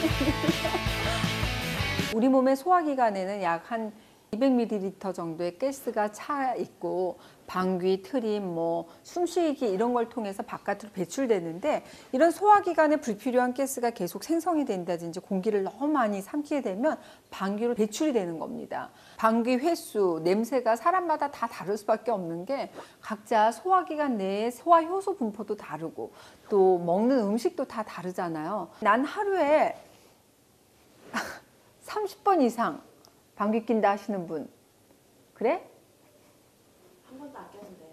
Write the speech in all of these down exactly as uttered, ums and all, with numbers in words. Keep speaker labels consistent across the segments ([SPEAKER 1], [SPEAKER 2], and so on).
[SPEAKER 1] 우리 몸의 소화기관에는 약 한 이백 밀리리터 정도의 가스가 차 있고 방귀, 트림, 뭐 숨쉬기 이런 걸 통해서 바깥으로 배출되는데, 이런 소화기관에 불필요한 가스가 계속 생성이 된다든지 공기를 너무 많이 삼키게 되면 방귀로 배출이 되는 겁니다. 방귀 횟수, 냄새가 사람마다 다 다를 수밖에 없는 게, 각자 소화기관 내에 소화 효소 분포도 다르고 또 먹는 음식도 다 다르잖아요. 난 하루에 삼십 번 이상 방귀 낀다 하시는 분, 그래?
[SPEAKER 2] 한 번도 안 꼈는데요.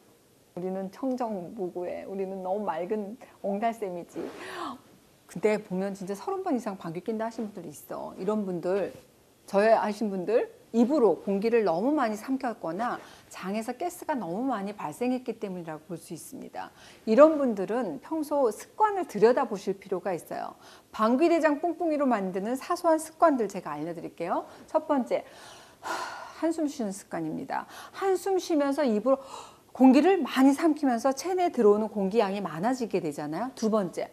[SPEAKER 1] 우리는 청정무구해. 우리는 너무 맑은 옹달샘이지. 근데 보면 진짜 서른 번 이상 방귀 낀다 하시는 분들이 있어. 이런 분들, 저의 하신 분들, 입으로 공기를 너무 많이 삼켰거나 장에서 가스가 너무 많이 발생했기 때문이라고 볼 수 있습니다. 이런 분들은 평소 습관을 들여다보실 필요가 있어요. 방귀대장 뿡뿡이로 만드는 사소한 습관들 제가 알려드릴게요. 첫 번째, 한숨 쉬는 습관입니다. 한숨 쉬면서 입으로 공기를 많이 삼키면서 체내에 들어오는 공기 양이 많아지게 되잖아요. 두 번째,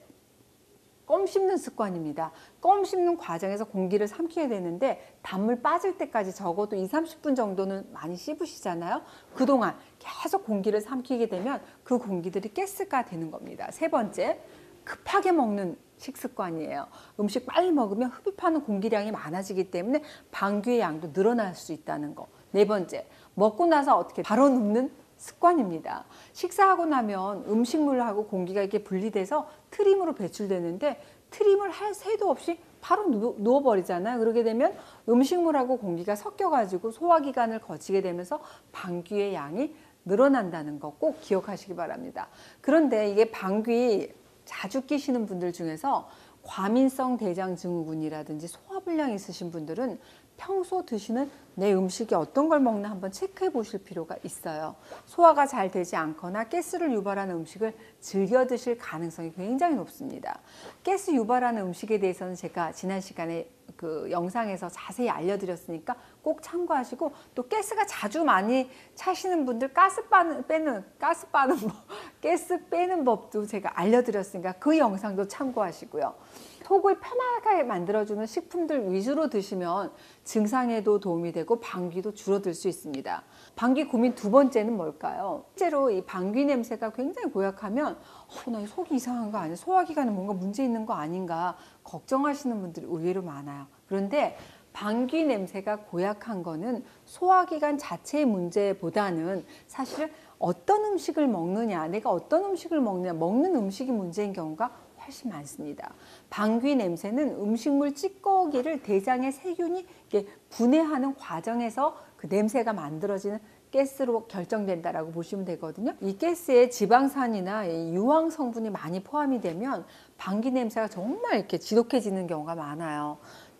[SPEAKER 1] 껌 씹는 습관입니다. 껌 씹는 과정에서 공기를 삼키게 되는데 단물 빠질 때까지 적어도 이삼십 분 정도는 많이 씹으시잖아요. 그동안 계속 공기를 삼키게 되면 그 공기들이 가스가 되는 겁니다. 세 번째, 급하게 먹는 식습관이에요. 음식 빨리 먹으면 흡입하는 공기량이 많아지기 때문에 방귀의 양도 늘어날 수 있다는 거. 네 번째, 먹고 나서 어떻게 바로 눕는 습관입니다. 식사하고 나면 음식물하고 공기가 이렇게 분리돼서 트림으로 배출되는데, 트림을 할 새도 없이 바로 누, 누워버리잖아요. 그러게 되면 음식물하고 공기가 섞여가지고 소화기관을 거치게 되면서 방귀의 양이 늘어난다는 거 꼭 기억하시기 바랍니다. 그런데 이게 방귀 자주 끼시는 분들 중에서 과민성 대장 증후군이라든지 소화불량 있으신 분들은 평소 드시는 내 음식이 어떤 걸 먹나 한번 체크해 보실 필요가 있어요. 소화가 잘 되지 않거나 가스를 유발하는 음식을 즐겨 드실 가능성이 굉장히 높습니다. 가스 유발하는 음식에 대해서는 제가 지난 시간에 그 영상에서 자세히 알려드렸으니까 꼭 참고하시고, 또 가스가 자주 많이 차시는 분들 가스 빠는, 빼는, 가스 빠는 법, 가스 빼는 법도 제가 알려드렸으니까 그 영상도 참고하시고요. 속을 편하게 만들어주는 식품들 위주로 드시면 증상에도 도움이 되고 방귀도 줄어들 수 있습니다. 방귀 고민 두 번째는 뭘까요? 실제로 이 방귀 냄새가 굉장히 고약하면 어, 나 속이 이상한 거 아니야? 소화기관에 뭔가 문제 있는 거 아닌가 걱정하시는 분들이 의외로 많아요. 그런데 방귀 냄새가 고약한 거는 소화기관 자체의 문제보다는 사실 어떤 음식을 먹느냐, 내가 어떤 음식을 먹느냐, 먹는 음식이 문제인 경우가 훨씬 많습니다. 방귀 냄새는 음식물 찌꺼기를 대장의 세균이 이렇게 분해하는 과정에서 그 냄새가 만들어지는 가스로 결정된다라고 보시면 되거든요. 이 가스에 지방산이나 유황 성분이 많이 포함이 되면 방귀 냄새가 정말 이렇게 지독해지는 경우가 많아요.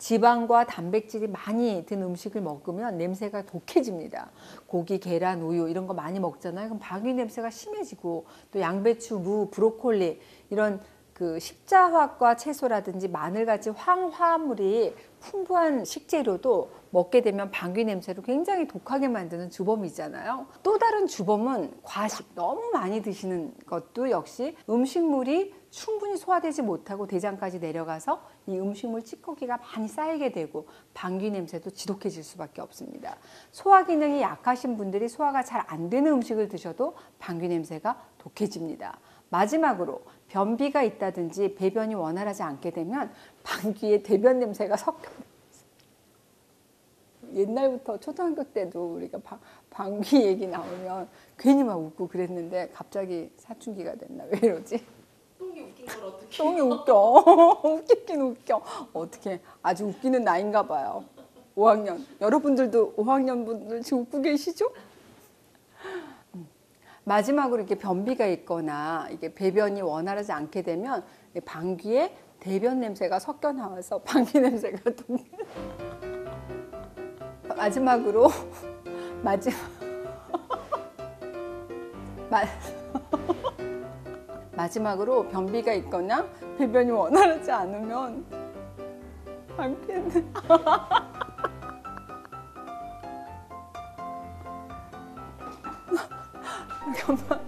[SPEAKER 1] 지방과 단백질이 많이 든 음식을 먹으면 냄새가 독해집니다. 고기, 계란, 우유 이런 거 많이 먹잖아요. 그럼 방귀 냄새가 심해지고, 또 양배추, 무, 브로콜리 이런 그 십자화과 채소라든지 마늘같이 황화물이 풍부한 식재료도 먹게 되면 방귀 냄새를 굉장히 독하게 만드는 주범이잖아요. 또 다른 주범은 과식, 너무 많이 드시는 것도 역시 음식물이 충분히 소화되지 못하고 대장까지 내려가서 이 음식물 찌꺼기가 많이 쌓이게 되고 방귀 냄새도 지독해질 수밖에 없습니다. 소화 기능이 약하신 분들이 소화가 잘 안 되는 음식을 드셔도 방귀 냄새가 독해집니다. 마지막으로 변비가 있다든지 배변이 원활하지 않게 되면 방귀에 대변 냄새가 섞여. 옛날부터 초등학교 때도 우리가 방, 방귀 얘기 나오면 괜히 막 웃고 그랬는데 갑자기 사춘기가 됐나? 왜 이러지?
[SPEAKER 2] 똥이 웃긴 걸 어떻게?
[SPEAKER 1] 똥이 웃겨. 웃기긴 웃겨. 어떻게 아주 웃기는 나이인가 봐요. 오 학년. 여러분들도 오 학년 분들 지금 웃고 계시죠? 마지막으로 이렇게 변비가 있거나 이게 배변이 원활하지 않게 되면 방귀에 대변 냄새가 섞여 나와서 방귀 냄새가 동. 마지막으로 마지막 마... 마지막으로 변비가 있거나 배변이 원활하지 않으면 방귀에 잠깐만.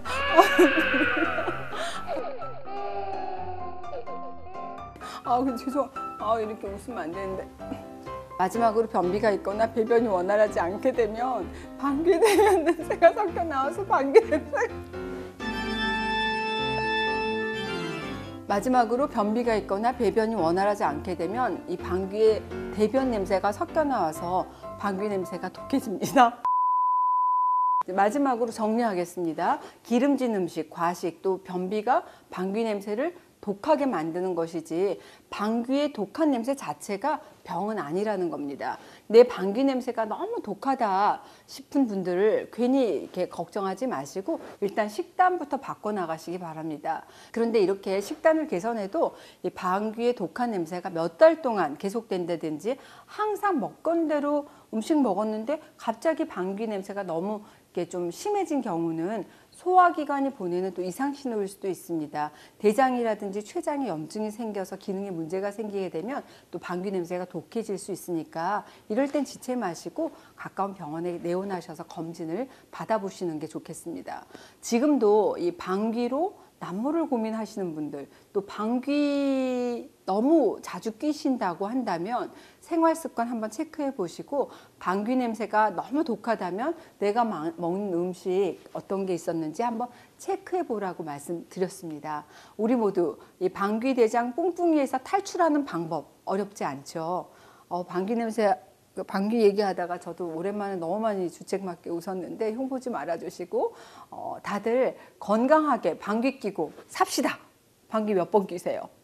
[SPEAKER 1] 아, 근데 죄송. 아, 이렇게 웃으면 안 되는데. 마지막으로 변비가 있거나 배변이 원활하지 않게 되면 방귀 대변 냄새가 섞여 나와서 방귀 냄새. 마지막으로 변비가 있거나 배변이 원활하지 않게 되면 이 방귀에 대변 냄새가 섞여 나와서 방귀 냄새가 독해집니다. 마지막으로 정리하겠습니다. 기름진 음식, 과식, 또 변비가 방귀 냄새를 독하게 만드는 것이지 방귀의 독한 냄새 자체가 병은 아니라는 겁니다. 내 방귀 냄새가 너무 독하다 싶은 분들을 괜히 이렇게 걱정하지 마시고 일단 식단부터 바꿔나가시기 바랍니다. 그런데 이렇게 식단을 개선해도 이 방귀의 독한 냄새가 몇 달 동안 계속된다든지 항상 먹건 대로 음식 먹었는데 갑자기 방귀 냄새가 너무 이렇게 좀 심해진 경우는 소화기관이 보내는 또 이상 신호일 수도 있습니다. 대장이라든지 췌장에 염증이 생겨서 기능에 문제가 생기게 되면 또 방귀 냄새가 독해질 수 있으니까 이럴 땐 지체 마시고 가까운 병원에 내원하셔서 검진을 받아보시는 게 좋겠습니다. 지금도 이 방귀로 난모를 고민하시는 분들, 또 방귀 너무 자주 뀌신다고 한다면 생활 습관 한번 체크해 보시고 방귀 냄새가 너무 독하다면 내가 먹는 음식 어떤 게 있었는지 한번 체크해 보라고 말씀드렸습니다. 우리 모두 이 방귀 대장 뿡뿡이에서 탈출하는 방법 어렵지 않죠? 어, 방귀 냄새 방귀 얘기하다가 저도 오랜만에 너무 많이 주책맞게 웃었는데 흉보지 말아주시고 어, 다들 건강하게 방귀 끼고 삽시다. 방귀 몇 번 끼세요?